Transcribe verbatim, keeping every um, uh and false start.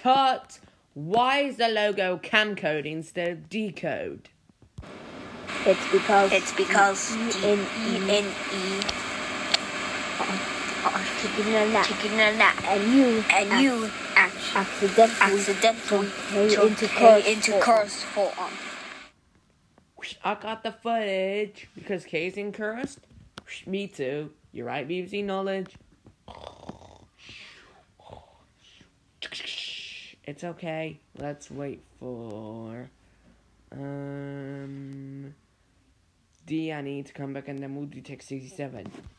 Cut! Why is the logo kamcode instead of Decode? It's because It's because E D N E E N E chicken and that chicken and that and you and you accidentally accidentally turn turn into K curse into for- curse for um. I got the footage. Because K's in cursed? Me too. You're right, B B C Knowledge. It's okay. Let's wait for... Um... D, I need to come back and then we'll do text sixty-seven.